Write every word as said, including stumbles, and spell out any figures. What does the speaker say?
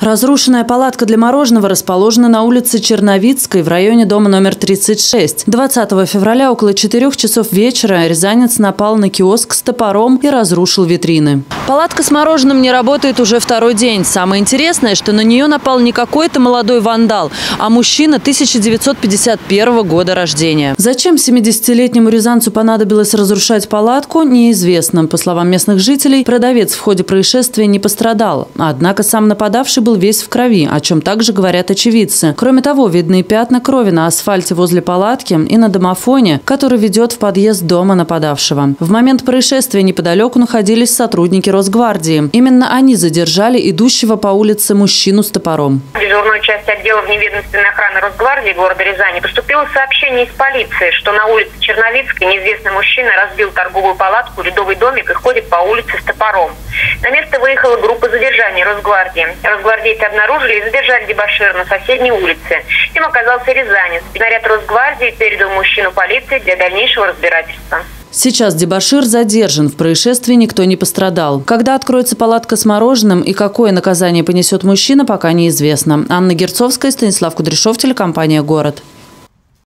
Разрушенная палатка для мороженого расположена на улице Черновицкой в районе дома номер тридцать шесть. двадцатого февраля около четырёх часов вечера рязанец напал на киоск с топором и разрушил витрины. Палатка с мороженым не работает уже второй день. Самое интересное, что на нее напал не какой-то молодой вандал, а мужчина тысяча девятьсот пятьдесят первого года рождения. Зачем семидесятилетнему рязанцу понадобилось разрушать палатку, неизвестно. По словам местных жителей, продавец в ходе происшествия не пострадал. Однако сам нападавший был весь в крови, о чем также говорят очевидцы. Кроме того, видны пятна крови на асфальте возле палатки и на домофоне, который ведет в подъезд дома нападавшего. В момент происшествия неподалеку находились сотрудники Росгвардии. Именно они задержали идущего по улице мужчину с топором. В дежурную часть отдела вневедомственной охраны Росгвардии города Рязани поступило сообщение из полиции, что на улице Черновицкой неизвестный мужчина разбил торговую палатку, ледовый домик и ходит по улице с топором. На место выехала группа задержания Росгвардии. Росгвардейцы обнаружили и задержали дебошира на соседней улице. Им оказался рязанец. Наряд Росгвардии передал мужчину полиции для дальнейшего разбирательства. Сейчас дебошир задержан. В происшествии никто не пострадал. Когда откроется палатка с мороженым и какое наказание понесет мужчина, пока неизвестно. Анна Герцовская, Станислав Кудряшов, телекомпания «Город».